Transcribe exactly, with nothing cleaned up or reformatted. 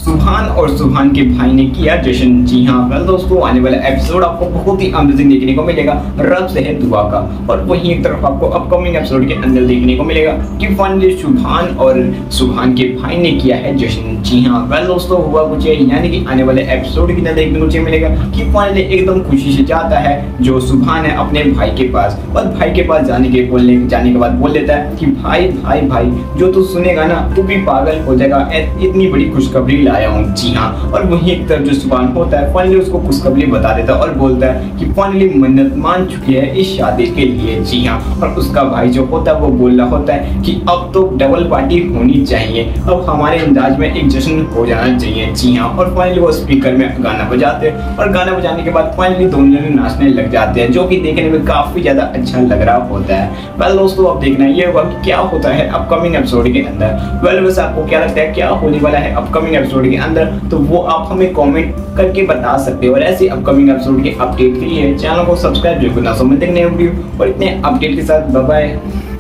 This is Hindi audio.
सुभान और सुभान के भाई ने किया जश्न। जी हाँ वेल दोस्तों, आने वाला एपिसोड आपको बहुत ही अमेजिंग देखने को मिलेगा, रब से है दुआ का। और वहीं एक तरफ आपको अपकमिंग एपिसोड के अंदर देखने को मिलेगा कि फाइनली सुभान और सुभान के भाई ने किया है जश्न। जी हाँ वेल दोस्तों, हुआ कुछ है यानी कि आने वाले एपिसोड के अंदर देखने को मिलेगा कि फाइनली एकदम खुशी से जाता है जो सुभान है अपने भाई के पास, और भाई के पास जाने के बोलने जाने के बाद बोल देता है कि भाई भाई भाई जो तू सुनेगा ना तू भी पागल हो जाएगा, इतनी बड़ी खुशखबरी आया हूँ। जी हाँ, और वहीं एक तरफ जो सुभान होता है फाइनली उसको खुशखबरी बता देता है और बोलता है कि फाइनली मन्नत मान चुकी है इस शादी के लिए। जी हाँ, और उसका भाई जो होता है वो बोल रहा होता है कि अब तो डबल पार्टी होनी चाहिए, अब हमारे अंदाज में एक जश्न हो जाना चाहिए। जी हाँ, और फाइनली वो स्पीकर में गाना बजाते हैं और गाना बजाने के बाद फाइनली दोनों जने नाचने लग जाते हैं, जो कि देखने में काफी ज्यादा अच्छा लग रहा होता है। वेल दोस्तों, अब देखना ये होगा कि क्या होता है अपकमिंग एपिसोड के अंदर। वेल वैसे आपको क्या लगता है क्या होने वाला है अपकमिंग एपिसोड के अंदर, तो वो आप हमें कमेंट करके बता सकते हो। और ऐसे अपकमिंग एपिसोड के अपडेट के लिए चैनल को सब्सक्राइब जरूर करना। सो मिलते हैं नए वीडियो और इतने अपडेट के साथ। Bye bye.